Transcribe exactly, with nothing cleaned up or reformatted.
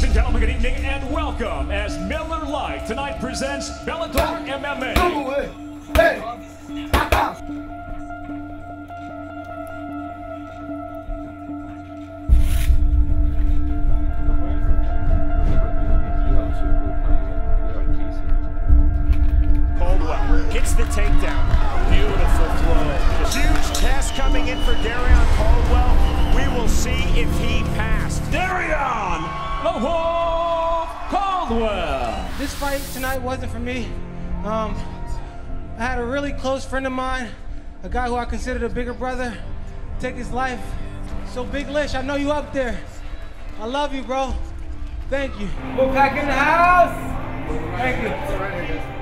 and gentlemen, good evening and welcome as Miller Lite tonight presents Bellator M M A. Hey! Caldwell gets the takedown. Beautiful throw. Huge test coming in for Darrion Caldwell. We will see if he passed. Darrion Caldwell. This fight tonight wasn't for me. Um, I had a really close friend of mine, a guy who I considered a bigger brother, take his life. So Big Lish, I know you up there. I love you, bro. Thank you. We're back in the house. Thank you.